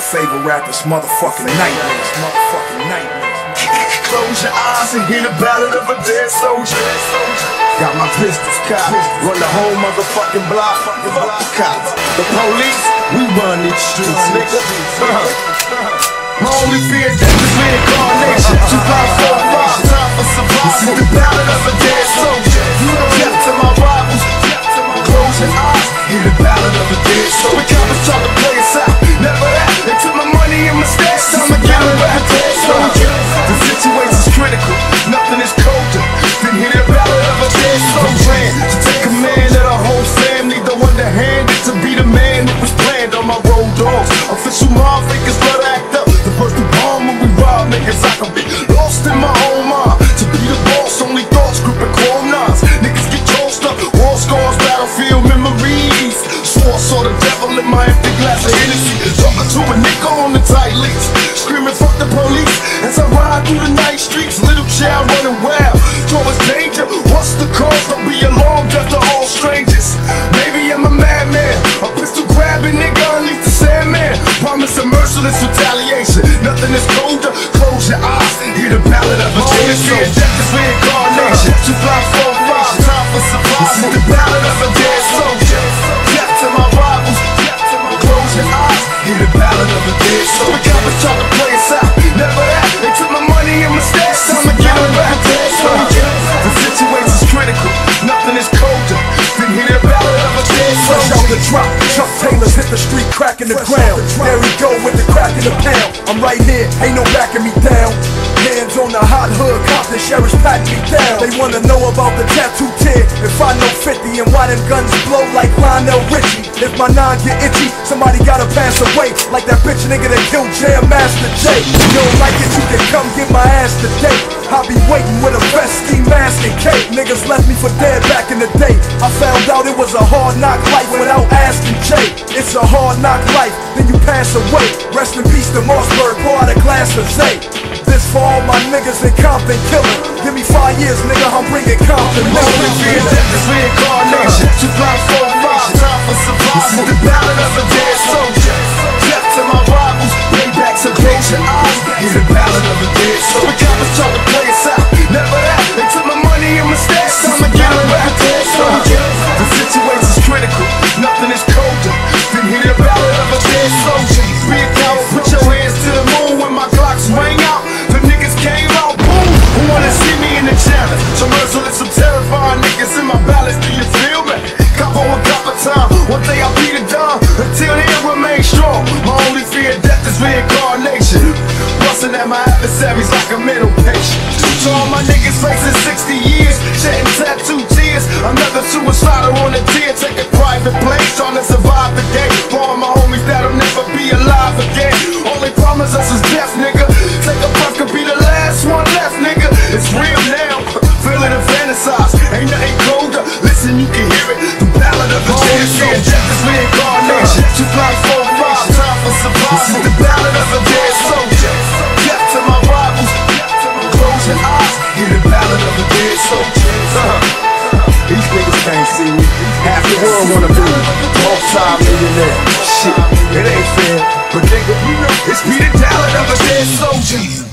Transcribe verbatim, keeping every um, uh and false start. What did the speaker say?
favorite rappers, motherfucking nightmares, motherfucking nightmares. Close your eyes and hear the ballad of a dead soldier. Got my pistols cocked, run the whole motherfucking block. Fuck the cops, the police, we run these streets, nigga. My only fear is death is reincarnation. Two five four five, time for survival. This is the ballad of a dead soldier. Death to my rivals. Close your eyes, hear the ballad of a dead soldier. The cops try to play us out, never that. They took my money and my stash, time to get a rap dead soldier. The situation's critical, nothing is colder than hear the ballad of a dead soldier. To take command of the whole family, the one that handed to be the man that was planned on my road dogs. Official mob figures, blood act up. The first to bomb when we rob niggas, I can be lost in my own mind. To be the boss, only thoughts, gripping chrome nines. Niggas get tossed up, war scars, battlefield memories. Swore I saw the devil in my empty glass of Hennessy. Talking to a nigga on the tight leash, screaming fuck the police as I ride through the night streets. Little child running wild, towards danger. What's the cause? Don't be alarmed after all strangers. Maybe I'm a madman, a pistol grabbing nigga, unleash the Sandman. Promise a merciless retaliation. Nothing is colder. Close your eyes, hear the ballad of a dead soldier. Death is reincarnation. Two five four five, time for survival. This is the ballad of a dead soldier. Death to my rivals. Close your eyes, hear the ballad of a dead soldier. The cops try to play us out, never that. They took my money and my stash, time to get a rap dead soldier. The situation's critical, nothing is colder than hear the ballad of a dead soldier. Fresh out the drop, Chuck Taylor's hit the street, cracking the ground. There we go with the crack in the pound. I'm right here, ain't no backing me down. Hands on the hot hood, cops and sheriffs patting me down. They wanna know about the tattoo tear, if I know fifty, and why them guns blow like Lionel Richie. If my nine get itchy, somebody gotta pass away, like that bitch nigga that killed Jam Master Jay. You don't like it, you can come get my ass today. I'll be waiting with a vest, ski mask, and cape. Niggas left me for dead back in the day. I found out it was a hard knock life without asking Jay. It's a hard knock life, then you pass away. Rest in peace to Mossberg, pour out a glass of Zay. This for all my niggas in Compton killing. Give me five years, nigga, I'm bringing Compton. Only fear death is reincarnation. Two five four five, time for survival. This is the ballad of a dead soldier. Death to my rivals, payback to close your eyes. Hear the ballad of a dead soldier. The cops try to play us out, never that. They took my money and my stash, time to get a rap dead soldier. The situation's critical, nothing is colder than hear the ballad of a dead soldier. Be a coward, put your hands to the moon when my Glocks ring out. The niggas came out, boom. Who wanna see me in the challenge? Some merciless, some terrifying niggas in my ballads. Do you feel me? Cop on a cop of time. One day I'll be the dawn. Until then, remain strong. My only fear of death is reincarnation. Busting at my adversaries like a mental patient. To all my niggas facing sixty years, shedding tattoo tears. Another suicider on a tear, taking private planes, trying to survive the day. For all my homies that'll never be alive again. Only promise us is death, nigga. Take a breath, could be the last one left, nigga. It's real now, feel it and fantasize. Ain't nothing colder, listen, you can hear it. The ballad of a dead soldier. Death is reincarnation. Two five four five, time for survival. This is the ballad of a dead soldier. Death to my rivals. Close your eyes, hear the ballad of a dead soldier. These niggas can't see me. Half the world wanna be multi-millionaire. Shit, it ain't fair, but nigga, it's be the ballad of a dead soldier.